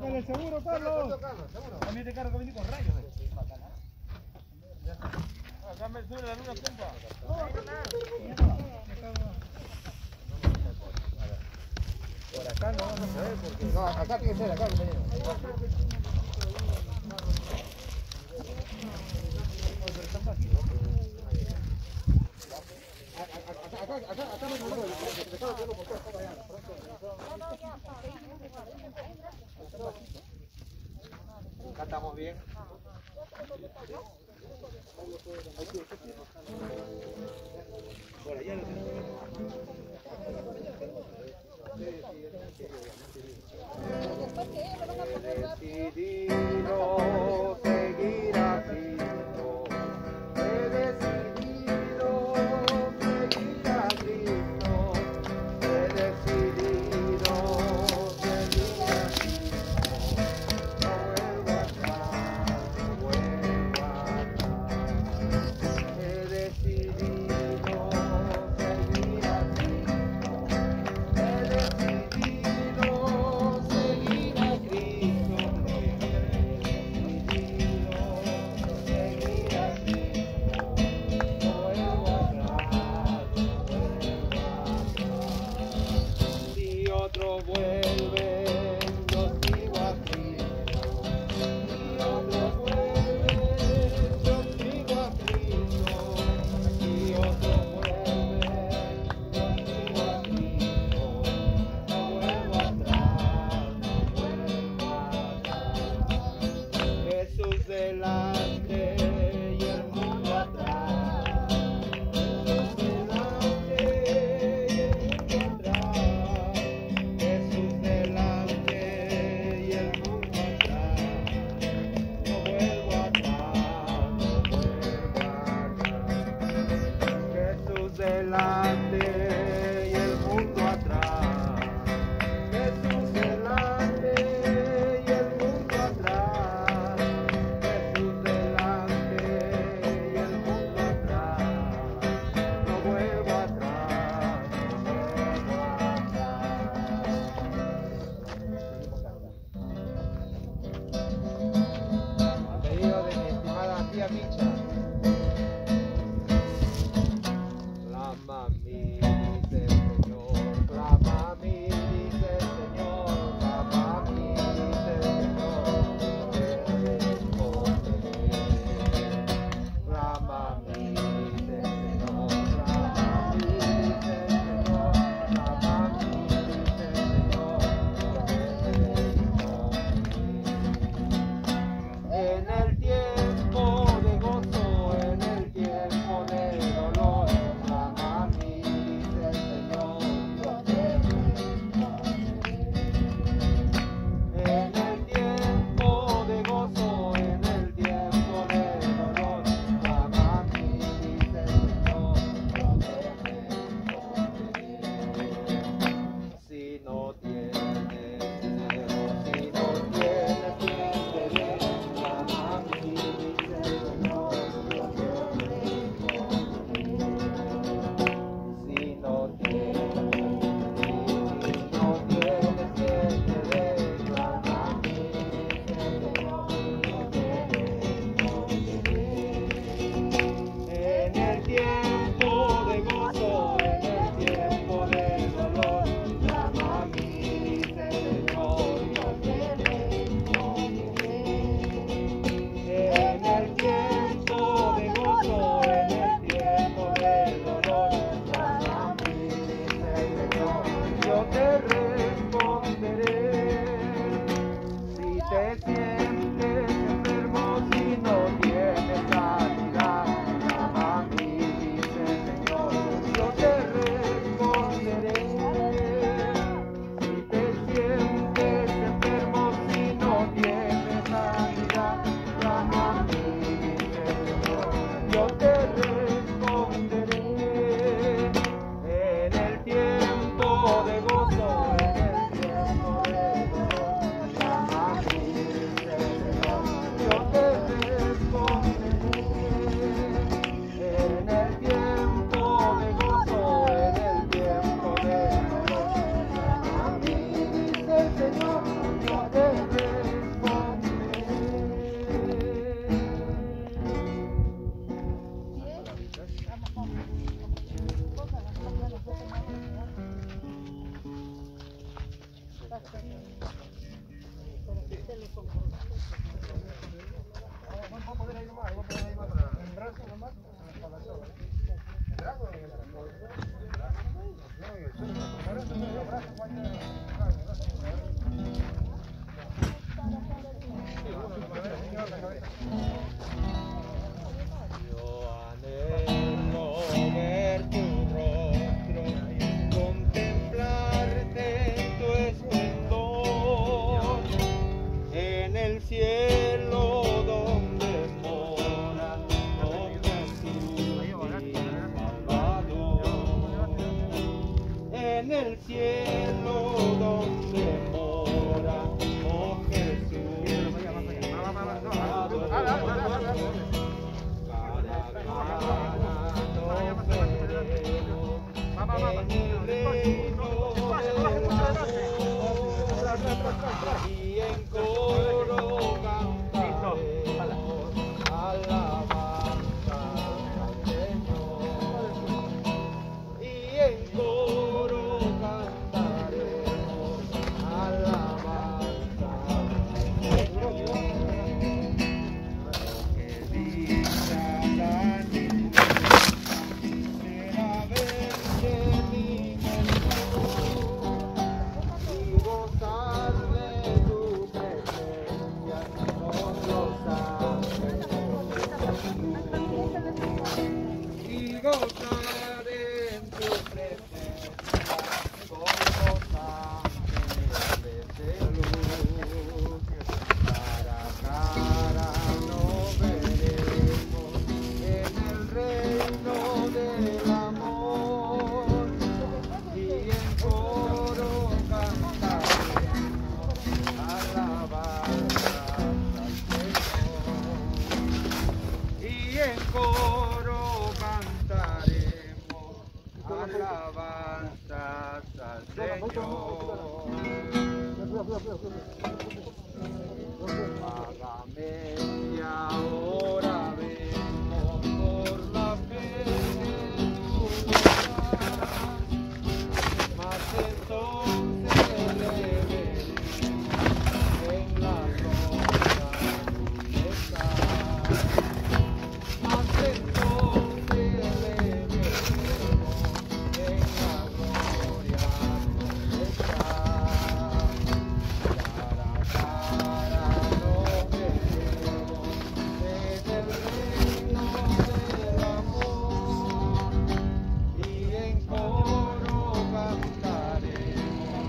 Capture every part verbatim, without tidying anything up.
Sácale el seguro, Carlos. También te cargo que venir con rayos. Acá me sube la luna punta. Por acá no vamos a ver porque... No, acá tiene que ser, acá compañero. Acá, acá, acá, acá me mandó, acá estamos bien. Por allá lo tenemos. He decidido seguir a Cristo. He decidido seguir a Cristo. He decidido seguir a Cristo. No vuelvo atrás, no vuelvo atrás. He decidido. Vamos a poner ahí nomás, vamos a poner ahí nomás para el brazo nomás, para la soga. El brazo y el brazo. No, y el brazo, el brazo, Yo anhelo ver tu rostro, contemplarte en tu esplendor, en el cielo donde mora, oh Jesús mi Salvador, en el cielo donde mora, oh Jesús mi Salvador. Y en coro cantaremos alabanza al Señor. Y en coro cantaremos alabanza al Señor. Que dicha la niña será verte mi Jesús y gozar de tu presencia con los ángeles y gozar en tu presencia con los ángeles de luz. Cara a cara nos veremos en el reino del amor y en coro cantaremos alabanzas al Señor. Y en coro cantaremos alabanzas al Señor. Págame y ahora vemos por la fe de tu bondad, mas entonces le veremos en la gloria donde estás. Mas entonces le veremos en la gloria donde estás. Cara a cara nos veremos en el reino del amor y en coro cantaremos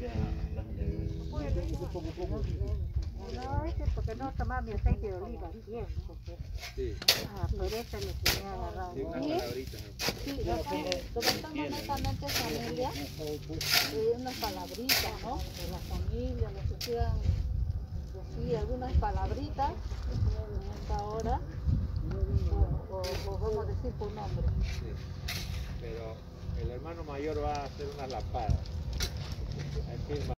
No, ese porque no tomaba mi aceite de oliva bien. Sí. Ah, por eso le tenía agarrado. Sí, unas palabritas. Sí, acá comentamos netamente familia, eh, unas palabritas, ¿no? De la familia, lo que quieran decir, algunas palabritas en esta hora, o, o, o vamos a decir por nombre. Sí. Pero el hermano mayor va a hacer unas lampadas. Hay que ir